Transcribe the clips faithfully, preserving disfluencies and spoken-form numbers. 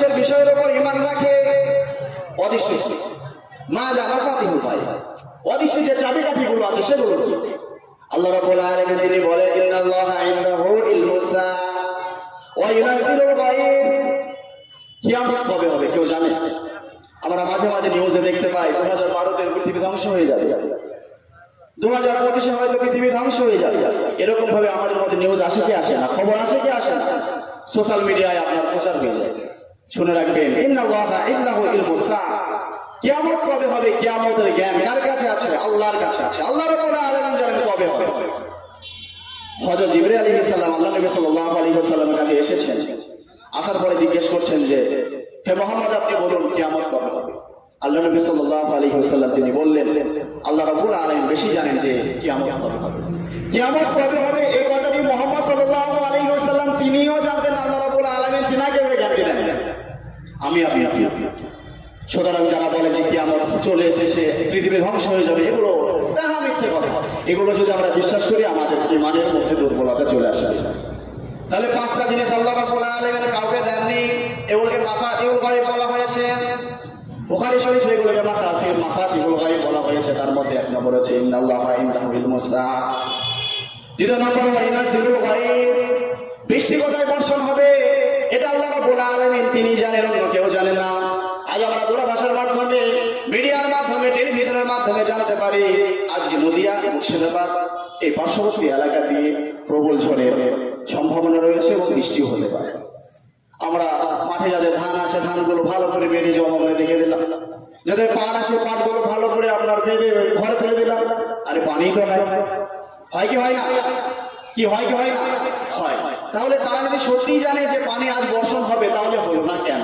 অদৃশ্যের বিষয়ের উপর ঈমান রাখে। অদৃশ্য মা জানা পাতি উপায়, অদৃশ্য যে চাবিকাঠিগুলো আছে সেগুলো কি? আল্লাহ রাব্বুল আলামিন তিনি বলেন ইন্নাল্লাহা ইনদাহু ইলমুস সাআ ওয়া ইউনাজ্জিলুল গায়ব। কিয়ামত কবে হবে কেউ জানে? আমরা মাঝে মাঝে নিউজে দেখতে পাই দু হাজার বারোতে পৃথিবী ধ্বংস হয়ে যাবে, দু হাজার পঁচিশে হয়তো পৃথিবী ধ্বংস হয়ে যাবে। এরকম ভাবে আমাদের মধ্যে নিউজ আসে কি আসে না, খবর আসে কি আসে না, সোশ্যাল মিডিয়ায় আপনার প্রচার হয়ে যায়। শুনে রাখবেন ইন্নাল্লাহা ইনদাহু ইলমুস সাআ। কিয়ামত কবে হবে, কিয়ামতের জ্ঞান কার কাছে আছে? আল্লাহর কাছে আছে। আল্লাহ রাব্বুল আলামিন জানেন কবে হবে। হযরত জিবরাইল আলাইহিস সালাম আল্লাহ নবী সাল্লাল্লাহু আলাইহি ওয়াসাল্লামের কাছে এসেছেন। আসার পরে জিজ্ঞেস করছেন যে হে মুহাম্মদ আপনি বলুন কিয়ামত কবে হবে? আল্লাহ নবী সাল্লাল্লাহু আলাইহি ওয়াসাল্লাম তিনি বললেন আল্লাহ রাব্বুল আলামিন বেশি জানেন যে কিয়ামত কবে হবে। কিয়ামত কবে হবে এই কথাটি মুহাম্মদ সাল্লাল্লাহু আলাইহি ওয়াসাল্লাম তিনিও জানতেন, আল্লাহ রাব্বুল আলামিন তিনাকে জ্ঞান দিলেন। আমি আপনি আপনি সুতরাং যারা বলে যে কিয়ামত চলে এসেছে, পৃথিবী ধ্বংস হয়ে যাবে, এগুলো তাহা মিথ্যে কথা। এগুলো যদি আমরা বিশ্বাস করি আমাদের ঈমানের মধ্যে দুর্বলতা চলে আসে। তাহলে পাঁচটা জিনিস আল্লাহ রাব্বুল আলামিন কাউকে দেননি, এগুলোকে মাফাতিহুল গায়ব বলা হয়েছে। বুখারী শরীফে এগুলোকে মাফাতিহুল মাফাতিহুল গায়ব বলা হয়েছে। তার মধ্যে এক নম্বর হচ্ছে ইন্নাল্লাহা ইনদাহু ইলমুস সাআ। দ্বিতীয় নম্বর হলো ইউনাজ্জিলুল গায়ব, বৃষ্টি কোথায় বর্ষণ হবে এটা আল্লাহ রাব্বুল আলামিন তিনি জানেন, অন্য কেউ জানে না। আজ আমরা দূরভাষার মাধ্যমে, মিডিয়ার মাধ্যমে, টেলিভিশনের মাধ্যমে জানতে পারি আজকে নদিয়া, মুর্শিদাবাদ এই পার্শ্ববর্তী এলাকা দিয়ে প্রবল ঝড়ের সম্ভাবনা রয়েছে এবং বৃষ্টিও হতে পারে। আমরা মাঠে যাদের ধান আছে ধানগুলো ভালো করে বেঁধে জমা করে রেখে দিলাম, যাদের পান আছে পানগুলো ভালো করে আপনার বেঁধে ঘরে ফেলে দিলাম। আরে পানি তো নাই, হয় কি হয় না? কি হয় কি হয় না? হয়। তাহলে তারা যদি সত্যিই জানে যে পানি আজ বর্ষণ হবে তাহলে হলো না কেন?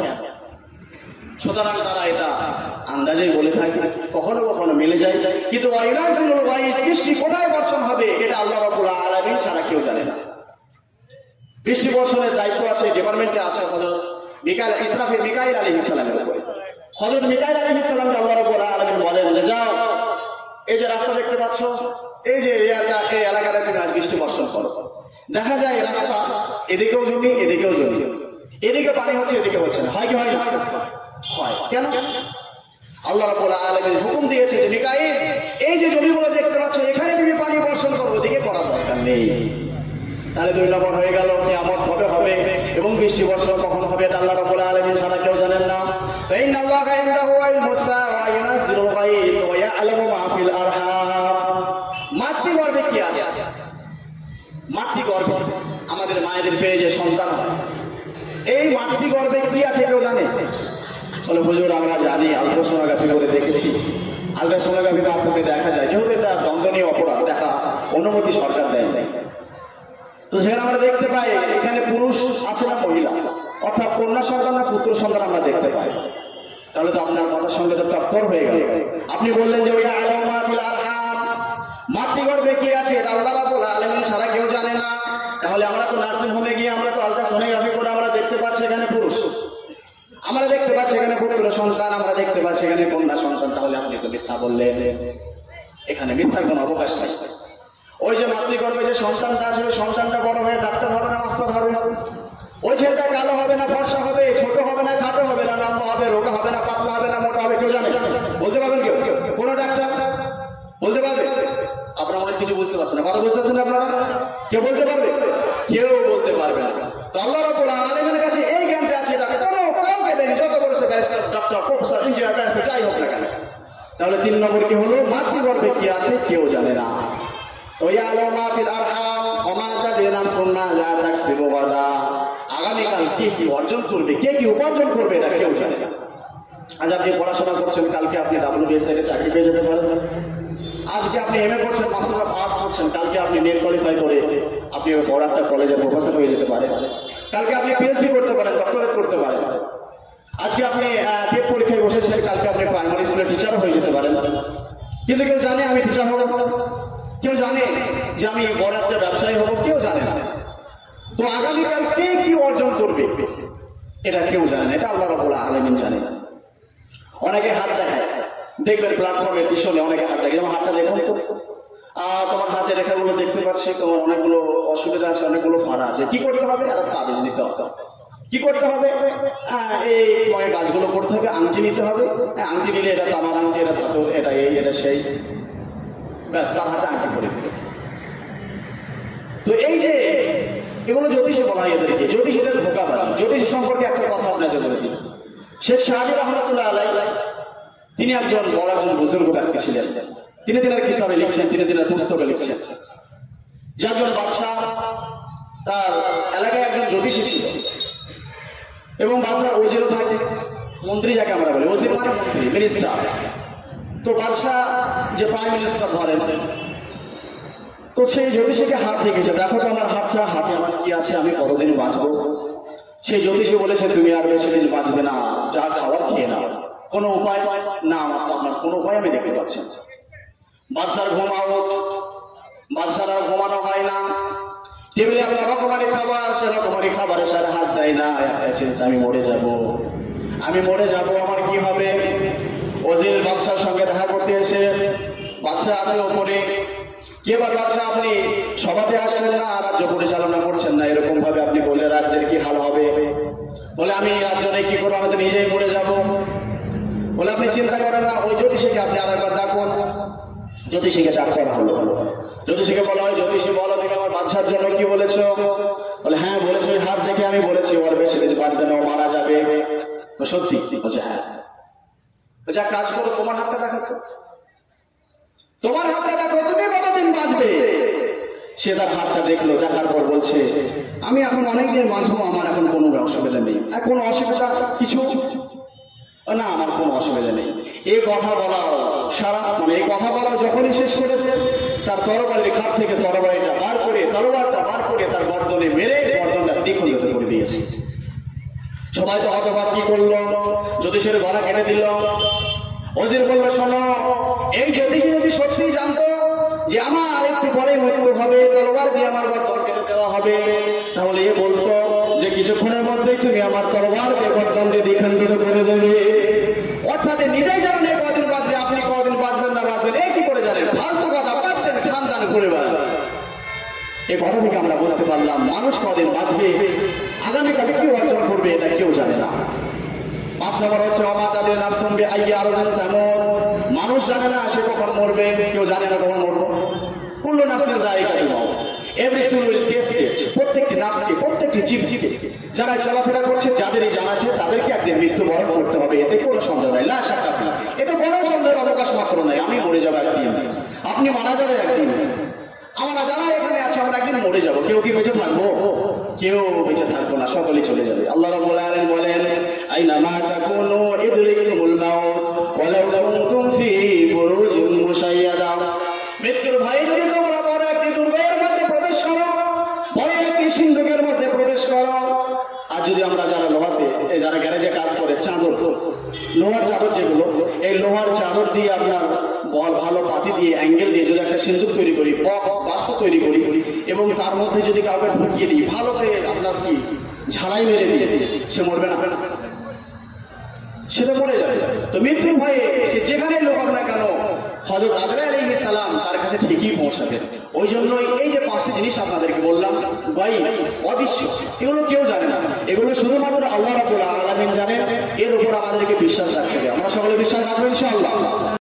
সুতরাং তারা এটা আন্দাজে বলে থাকে, কখনো কখনো মিলে যায়। কিন্তু বৃষ্টি কোথায় বর্ষণ হবে এটা আল্লাহ রাব্বুল আলামিন ছাড়া কেউ জানে না। বৃষ্টি বর্ষণের দায়িত্ব আছে, ডিপার্টমেন্টে আছে হযরত মিকাইল ইসরাফিল মিকাইল আলাইহিস সালামের উপরে। হযরত মিকাইল আলাইহিস সালামকে আল্লাহ রাব্বুল আলামিন বলেন যে যাও, এই যে রাস্তা দেখতে পাচ্ছ, এই যে এলাকা, এই এলাকাতে তুমি আজ বৃষ্টি বর্ষণ করো। দেখা যায় রাস্তা এদিকেও জমি এদিকেও জমি, এদিকে পানি হচ্ছে এদিকে হচ্ছে না, হয় কি হয় না? হয়। কেন? আল্লাহ রাব্বুল আলামিন হুকুম দিয়েছে যে মিকাইল এই যে জমিগুলো দেখতে পাচ্ছ এখানে তুমি পানি বর্ষণ করো, ওদিকে করার দরকার নেই। তাহলে দুই নম্বর হয়ে গেল কিয়ামত কবে হবে এবং বৃষ্টি বর্ষণ কখন হবে এটা আল্লাহ রাব্বুল আলামিন ছাড়া কেউ জানেন না। ইন্নাল্লাহা ইনদাহু ইলমুস সাআ ওয়া ইউনাজ্জিলুল গায়ব ওয়া ইয়া'লামু মা ফিল আরহাম। মাতৃগর্ভে কি আছে? মাতৃগর্ভে আমাদের মায়েদের পেয়ে যে সন্তান হয়, এই মাতৃগর্ভে কি আছে কেউ জানে? বলে হুজুর আমরা জানি, আলট্রাসোনোগ্রাফি করে দেখেছি। আলট্রাসোনোগ্রাফিতে আপনাকে দেখা যায়, যেহেতু এটা দণ্ডনীয় অপরাধ, দেখা অনুমতি সরকার দেয় নাই, তো সেখানে আমরা দেখতে পাই এখানে পুরুষ আছে না মহিলা, অর্থাৎ কন্যা সন্তান না পুত্র সন্তান আমরা দেখতে পাই। তাহলে তো আপনার কথার সঙ্গে তো টক্কর হয়ে গেল। আপনি বললেন যে ওয়া ইয়া'লামু মা ফিল আরহাম, মাতৃগর্ভে কি আছে এটা আল্লাহ রাব্বুল আলামিন ছাড়া কেউ জানে না। তাহলে আমরা তো নার্সিং হোমে গিয়ে আমরা তো আলট্রাসোনোগ্রাফি করে আমরা দেখতে পাচ্ছি এখানে পুরুষ, আমরা দেখতে পাচ্ছি এখানে পুত্র সন্তান, আমরা দেখতে পাচ্ছি এখানে কন্যা সন্তান। তাহলে আপনি তো মিথ্যা বললেন, এখানে মিথ্যার কোনো অবকাশ নেই। ওই যে মাতৃগর্ভে যে সন্তানটা আছে ওই সন্তানটা বড় হয়ে ডাক্তার হবে না মাস্টার হবে? ওই ছেলেটা কালো হবে না ফর্সা হবে, ছোট হবে না খাটো হবে না, লম্বা হবে রোগা হবে না পাতলা হবে না মোটা হবে? কেউ জানে? বলতে পারবেন কেউ? কোন ডাক্তার বলতে পারবে? আপনারা অনেক কিছু বুঝতে পারছেন না, কথা বুঝতে পারছেন না আপনারা? কেউ বলতে পারবে? কেউ বলতে পারবে না। তো আল্লাহ রাব্বুল আলামিনের কাছে এই জ্ঞানটা আছে, এটা কোনো কাউকে দেয়নি, যত বড় সে barrister doctor professor engineer barrister যাই হোক না কেন। তাহলে তিন নম্বর কি হলো? মাতৃগর্ভে কি আছে কেউ জানে না। আগামীকাল কে কি অর্জন করবে, কে কি উপার্জন করবে এটা কেউ জানে না। আজ আপনি পড়াশোনা করছেন, কালকে আপনি ডাব্লিউবিএসআই এর চাকরি পেয়ে যেতে পারেন। আজকে আপনি এমএ করছেন, মাস্টার অফ আর্টস করছেন, কালকে আপনি নেট কোয়ালিফাই করে আপনি বড় একটা কলেজের প্রফেসর হয়ে যেতে পারেন। কালকে আপনি পিএইচডি করতে পারেন, ডক্টরেট করতে পারেন। আজকে আপনি টেট পরীক্ষায় বসেছেন, কালকে আপনি প্রাইমারি স্কুলের টিচারও হয়ে যেতে পারেন। কিন্তু কেউ জানে আমি টিচার হবো? কেউ জানে যে আমি বড় একটা ব্যবসায়ী হবো? কেউ জানে না। তো আগামীকাল কে কি অর্জন করবে এটা কেউ জানে না, এটা আল্লাহ রাব্বুল আলামিন জানে। অনেকে হাত দেখায়, দেখবেন প্ল্যাটফর্মের পিছনে অনেকে হাত দেখায়, যেমন হাতটা দেখুন তো, আহ তোমার হাতে রেখাগুলো দেখতে পাচ্ছি, তোমার অনেকগুলো অসুবিধা আছে, অনেকগুলো ফাড়া আছে, কি করতে হবে? একটা তাবিজ নিতে হবে। কি করতে হবে? এই তোমাকে গাছগুলো করতে হবে, আংটি নিতে হবে, আংটি নিলে এটা তামার আংটি, এটা ধাতু, এটা এই, এটা সেই, ব্যাস তার হাতে আংটি করে দিল। তো এই যে এগুলো জ্যোতিষে বলা হয় এদেরকে, জ্যোতিষীদের ধোঁকাবাজি। জ্যোতিষ সম্পর্কে একটা কথা আপনাদের বলে দিই। শেখ শাহজাহান রহমাতুল্লাহ আলাইহি তিনি একজন বড় একজন বুজুর্গ ব্যক্তি ছিলেন। তিনি দিনের কিতাবে লিখছেন, তিনি দিনের পুস্তকে লিখছেন যে একজন বাদশাহ তার এলাকায় একজন জ্যোতিষী ছিল এবং বাদশাহ ওজিরও থাকে, মন্ত্রী যাকে আমরা বলি, ওজির মানে মন্ত্রী, মিনিস্টার। তো বাদশাহ যে প্রাইম মিনিস্টার ধরেন, তো সেই জ্যোতিষীকে হাত দেখেছে, দেখো তো আমার হাতটা, হাতে আমার কি আছে, আমি কতদিন বাঁচবো। সেই জ্যোতিষী বলেছে তুমি আর বেশি দিন বাঁচবে না, যা খাওয়ার খেয়ে নাও। কোনো উপায় না, আমার তো আপনার কোনো উপায় আমি দেখতে পাচ্ছি। বাদশার ঘুমাও, বাদশার আর ঘুমানো হয় না। টেবিলে আপনার রকমারি খাবার, সে রকমারি খাবারের সাথে হাত দেয় না। একটা চিন্তা, আমি মরে যাব, আমি মরে যাব, আমার কি হবে। ওজির বাদশার সঙ্গে দেখা করতে এসে, বাদশাহ আছে ওপরে, কি এবার বাদশাহ আপনি সভাতে আসছেন না, রাজ্য পরিচালনা করছেন না, এরকম ভাবে আপনি বলে রাজ্যের কি হাল হবে। বলে আমি রাজ্য নেই কি করবো, আমি তো নিজেই মরে যাব। বলে আপনি চিন্তা করেন না, ওই জ্যোতিষীকে আপনি আর একবার ডাকুন। জ্যোতিষীকে ডাক করা হলো। জ্যোতিষীকে বলা হয়, জ্যোতিষী বলো তুমি আমার বাদশার জন্য কি বলেছ। বলে হ্যাঁ বলেছি, ওই হাত দেখে আমি বলেছি ওর বেশি বেশি বাঁচবে না, ও মারা যাবে। সত্যি? বলছে হ্যাঁ। বলছে এক কাজ করো, তোমার হাতটা দেখাতো, তোমার হাতটা দেখো, তুমি কতদিন বাঁচবে। সে তার হাতটা দেখলো, দেখার পর বলছে আমি এখন অনেকদিন বাঁচবো, আমার এখন কোনো অসুবিধা নেই। এখন অসুবিধা কিছু না, আমার কোনো অসুবিধা নেই। এই কথা বলা সারা মানে এই কথা বলা যখনই শেষ করেছে, তার তরবারির খাট থেকে তরবারিটা বার করে, তরবারটা বার করে তার গর্দনে মেরে গর্দনটা দ্বিখণ্ডিত করে দিয়েছে। সবাই তো হতবাক, কি করলো, জ্যোতিষের গলা কেটে দিল। ওজির বলল শোনো, এই জ্যোতিষী যদি সত্যি জানতো যে আমার একটু পরে মৃত্যু হবে, তরবার দিয়ে আমার গর্দন কেটে দেওয়া হবে, তাহলে এ বলতো যে কিছুক্ষণের মধ্যেই তুমি আমার তরবার দিয়ে গর্দন দিয়ে দ্বিখণ্ডিত করে দেবে। অর্থাৎ নিজেই জানেন এই কদিন বাঁচবে, আপনি কদিন বাঁচবেন না বাঁচবেন এই কি করে জানেন, ফালতু কথা বাঁচবেন খানদান করে বেড়াবেন। এই কথা থেকে আমরা বুঝতে পারলাম মানুষ কদিন বাঁচবে, আগামীকালে কি অর্জন করবে এটা কেউ জানে না। পাঁচ নম্বর হচ্ছে অমাতাদের নাম শুনবে আইয়া আরো যেন তেমন, মানুষ জানে না সে কখন মরবে, কেউ জানে না কখন মরবো। কুল্লু নাফসিন যায়িকাতুল মাউত, every soul will test it. প্রত্যেকটি নাফসকে, প্রত্যেকটি জীবকে, যারা চলাফেরা করছে, যাদেরই জানা আছে তাদেরকে একদিন মৃত্যুবরণ করতে হবে, এতে কোনো সন্দেহ নাই। লা শাক্কা ফি, এতে কোনো সন্দেহের অবকাশ মাত্র নাই। আমি মরে যাবো একদিন, আপনি মারা যাবে একদিন, আমরা যারা এখানে আছে আমরা একদিন মরে যাবো। কেউ কি বেঁচে থাকবো? কেউ বেঁচে থাকবো না, সকলেই চলে যাবে। আল্লাহ রাব্বুল আলামিন বলেন আইনা মা তাকুনু ইদরিকুমুল মাউত ওয়ালাউ কুনতুম ফি বুরুজিন মুশাইয়াদা। মৃত্যুর ভয়ে যদি তোমরা বড় একটি দুর্গের মধ্যে প্রবেশ করো, বড় একটি সিন্ধুকের মধ্যে প্রবেশ করো, আর যদি আমরা যারা লোহাতে, যারা গ্যারেজে কাজ করে, চাদর, লোহার চাদর যেগুলো, এই লোহার চাদর দিয়ে আপনার বল ভালো পাতি দিয়ে অ্যাঙ্গেল দিয়ে যদি একটা সিন্ধুক তৈরি করি, বক্স বাস্প তৈরি করি, এবং তার মধ্যে যদি কাউকে ঢুকিয়ে দিই, ভালো করে আপনার কি ঝালাই মেরে দিয়ে, সে মরবে না? সেটা মরে যাবে। তো মৃত্যুর ভয়ে সে যেখানে লোক হোক না কেন, হযরত আজরাইল আলাইহিস সালাম তার কাছে ঠিকই পৌঁছাবে। ওই জন্যই এই যে পাঁচটি জিনিস আপনাদেরকে বললাম, ভাই অদৃশ্য, এগুলো কেউ জানে না, এগুলো শুধুমাত্র আল্লাহ রাব্বুল আলামিন জানেন। এর উপর আমাদেরকে বিশ্বাস রাখতে হবে। আমরা সকলে বিশ্বাস রাখবো ইনশাআল্লাহ।